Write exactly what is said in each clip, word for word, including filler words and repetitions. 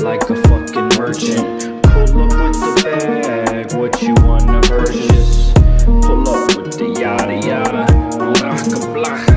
like a fucking merchant. Pull up with the bag, what you wanna purchase? Pull up with the yada yada, blocka blocka.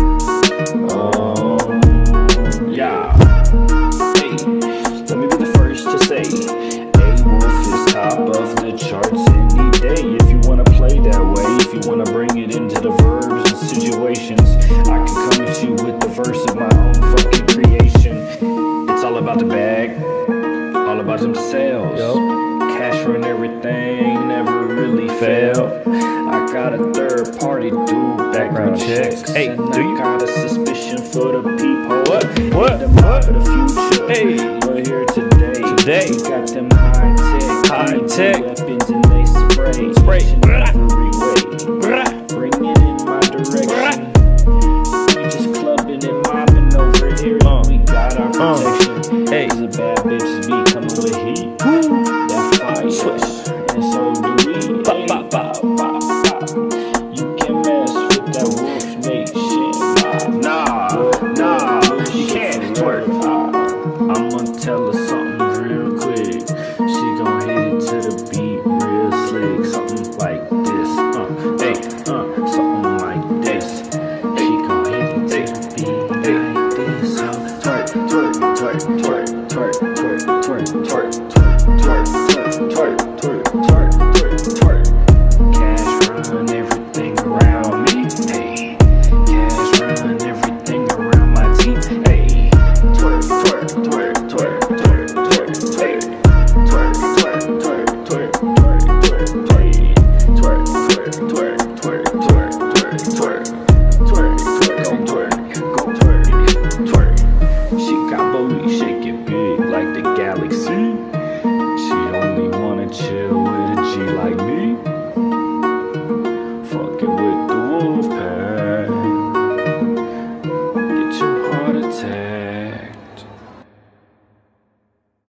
Oh, yeah. Hey, let me be the first to say, A-Wolf is top of the charts any day. If you wanna play that way, if you wanna bring it into the verbs and situations, I can come at you with the verse of my own fucking creation. It's all about the bag, all about them sales. Yep. Cash run everything, never really fail. I got a third party do background checks. Hey, and do I you? got a suspicion for the people. What? What? The mind for the future. Hey. We're here today. Today. We got them high tech, High tech. weapons and they spray. Spray. Each and every way. Brah. Bring it in my direction. We just clubbing and mobbing over here. Uh. We got our Uh. protection. Hey. Cause the bad bitches be coming with heat. That fire. Swish. And so do we. Pop, Hey. pop, pop. Pop, pop. You can mess with that Wolf Nation. Nah, nah, you can't twerk. I'ma tell her something real quick. She gon' hit it to the beat real slick. Something like this. Uh, hey, uh, something like this. She gon' hit it to the beat like this. Uh, twerk, twerk, twerk, twerk, twerk, twerk, twerk, twerk, twerk, twerk, twerk, twerk, twerk, twerk, twerk. Cash run everything around me. Hey, cash run everything around my team. Hey, twerk, twerk, twerk, twerk, twerk, twerk, hey, twerk, twerk, twerk, twerk, twerk, twerk, hey, twerk, twerk, twerk.